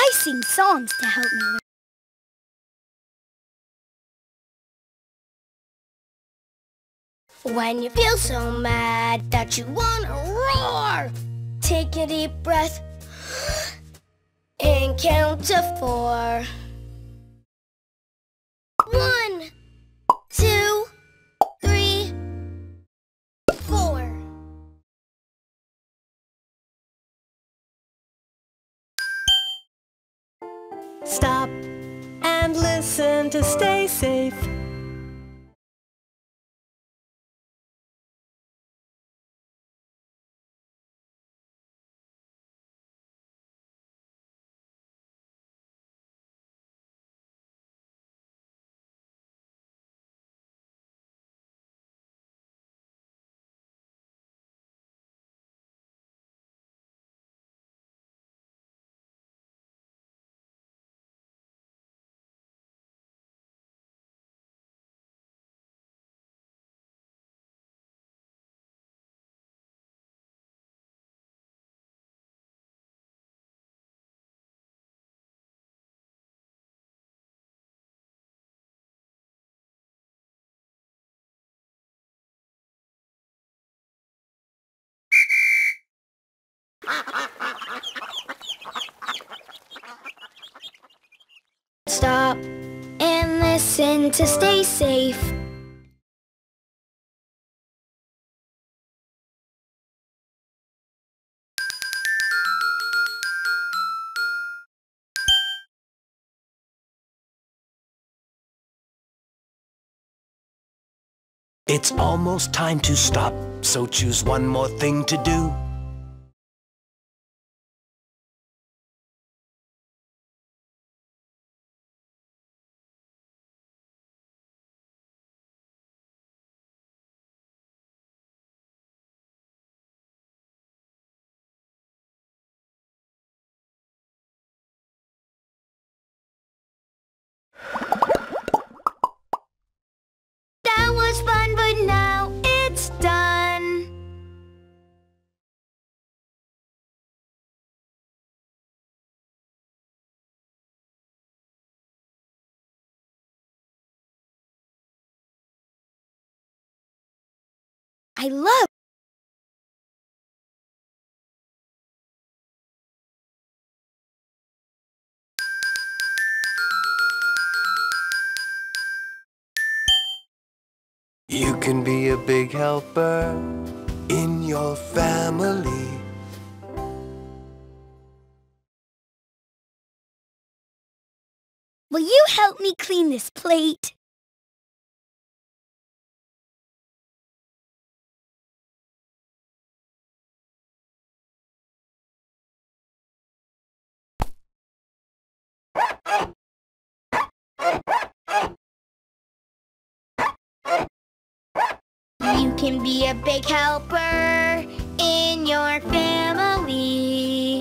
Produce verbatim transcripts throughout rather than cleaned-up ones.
I sing songs to help me learn. When you feel so mad that you wanna roar, take a deep breath and count to four. One, two, three, four. Stop and listen to stay safe. Stop and listen to stay safe. It's almost time to stop, so choose one more thing to do. That was fun, but now it's done. I love You can be a big helper in your family. Will you help me clean this plate? You can be a big helper in your family.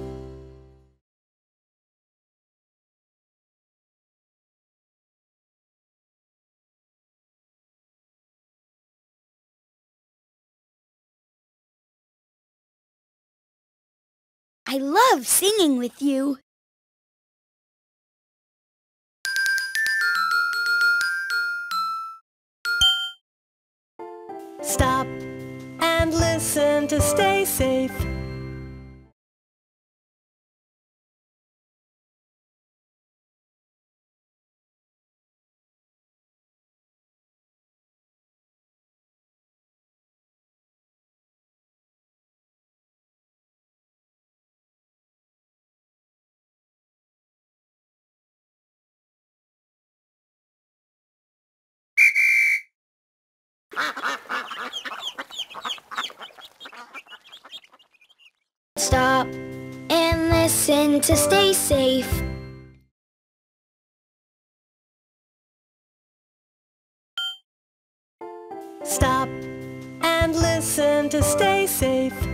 I love singing with you. Stop and listen to stay safe. Stop and listen to stay safe. Stop and listen to stay safe.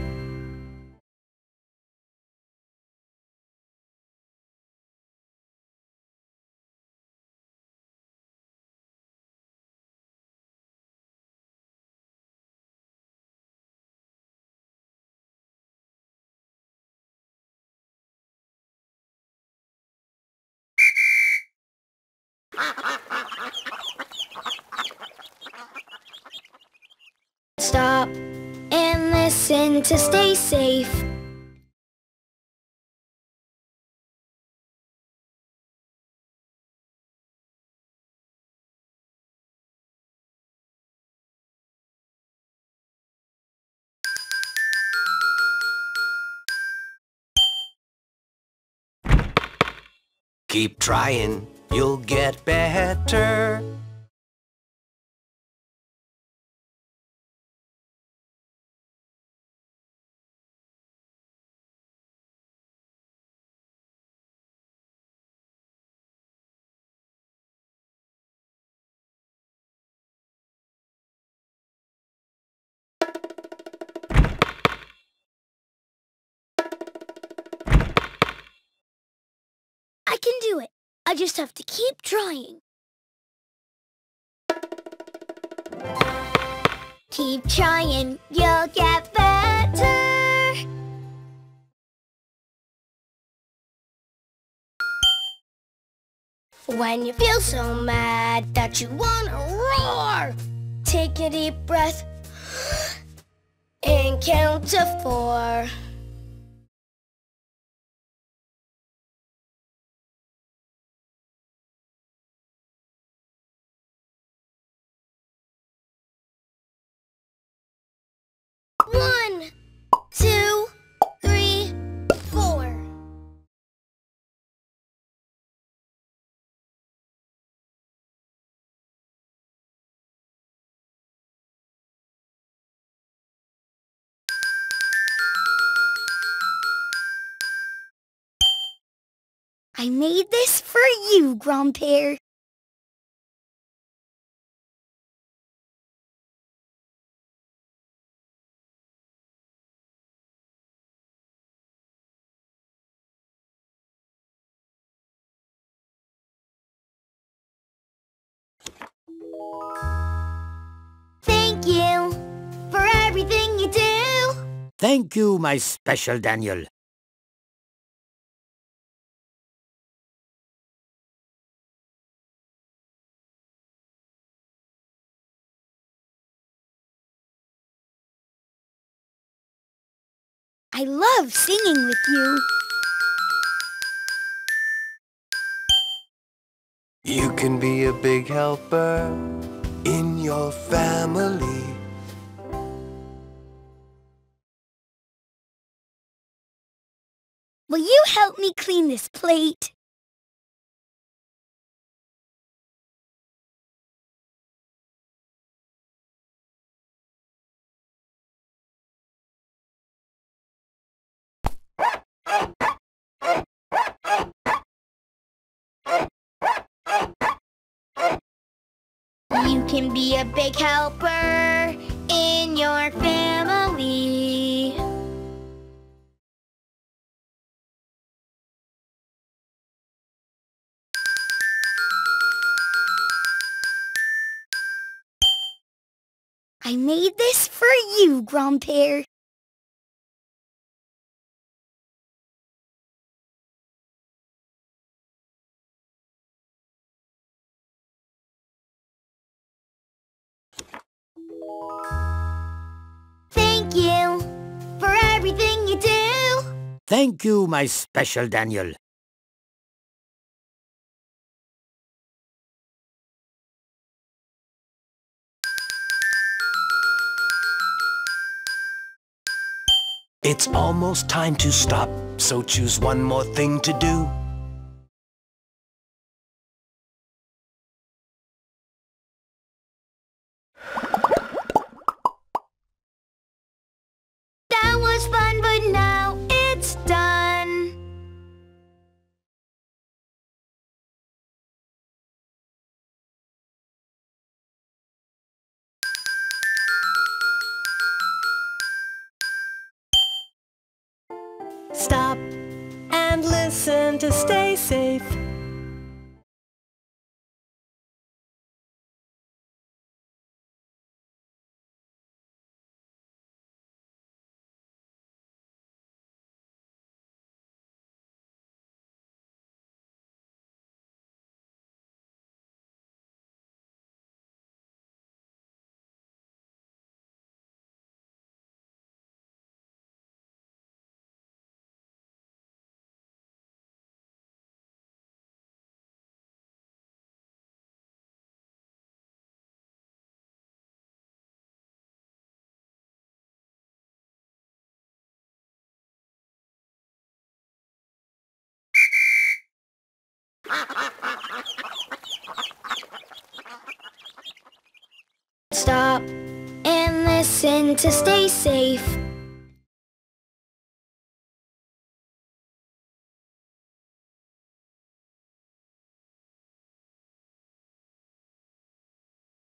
Stop and listen to stay safe. Keep trying, you'll get better. I can do it. I just have to keep trying. Keep trying, you'll get better. When you feel so mad that you wanna roar, take a deep breath and count to four. One, two, three, four. I made this for you, Grandpere. Thank you for everything you do. Thank you, my special Daniel. I love singing with you. You can be a big helper in your family. Will you help me clean this plate? You can be a big helper in your family. I made this for you, Grandpere. Thank you for everything you do. Thank you, my special Daniel. It's almost time to stop, so choose one more thing to do. That was fun, but now it's done. Stop and listen to stay safe. Stop and listen to stay safe.